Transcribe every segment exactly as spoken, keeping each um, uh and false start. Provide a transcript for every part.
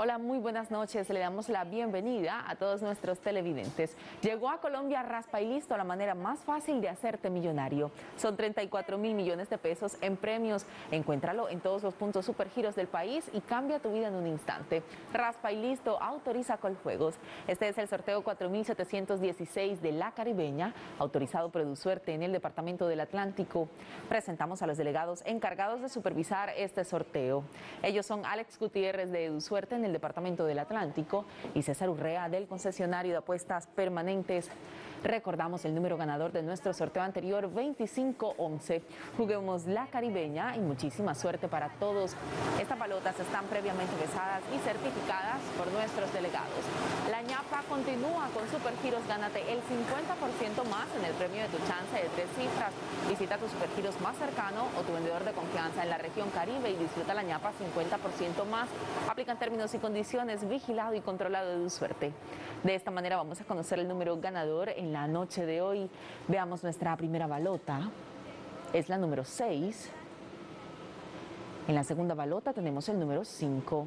Hola, muy buenas noches. Le damos la bienvenida a todos nuestros televidentes. Llegó a Colombia Raspa y Listo, la manera más fácil de hacerte millonario. Son treinta y cuatro mil millones de pesos en premios. Encuéntralo en todos los puntos Supergiros del país y cambia tu vida en un instante. Raspa y Listo autoriza Coljuegos. Este es el sorteo cuatro mil setecientos dieciséis de La Caribeña, autorizado por EduSuerte en el Departamento del Atlántico. Presentamos a los delegados encargados de supervisar este sorteo. Ellos son Alex Gutiérrez de EduSuerte en el Departamento del Atlántico y César Urrea del concesionario de apuestas permanentes. Recordamos el número ganador de nuestro sorteo anterior, veinticinco once. Juguemos La Caribeña y muchísima suerte para todos. Estas balotas están previamente pesadas y certificadas por nuestros delegados. La ñapa continúa con Supergiros. Gánate el cincuenta por ciento más en el premio de tu chance de tres cifras. Visita tu Supergiros más cercano o tu vendedor de confianza en la región Caribe y disfruta la ñapa cincuenta por ciento más. Aplican términos y condiciones, vigilado y controlado de EduSuerte. De esta manera vamos a conocer el número ganador en la noche de hoy. Veamos nuestra primera balota. Es la número seis. En la segunda balota tenemos el número cinco.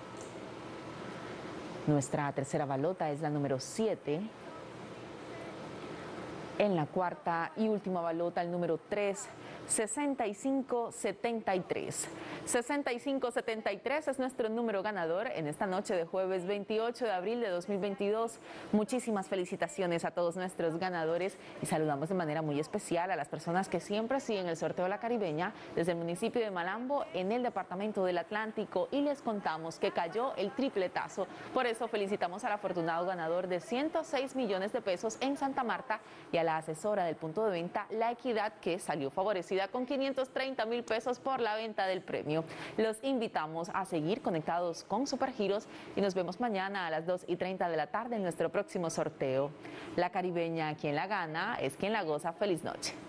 Nuestra tercera balota es la número siete. En la cuarta y última balota, el número tres, sesenta y cinco setenta y tres. sesenta y cinco setenta y tres es nuestro número ganador en esta noche de jueves veintiocho de abril de dos mil veintidós. Muchísimas felicitaciones a todos nuestros ganadores y saludamos de manera muy especial a las personas que siempre siguen el sorteo de La Caribeña desde el municipio de Malambo en el Departamento del Atlántico, y les contamos que cayó el tripletazo. Por eso felicitamos al afortunado ganador de ciento seis millones de pesos en Santa Marta y a la asesora del punto de venta La Equidad, que salió favorecida con quinientos treinta mil pesos por la venta del premio. Los invitamos a seguir conectados con Supergiros y nos vemos mañana a las dos y treinta de la tarde en nuestro próximo sorteo. La Caribeña, quien la gana es quien la goza. Feliz noche.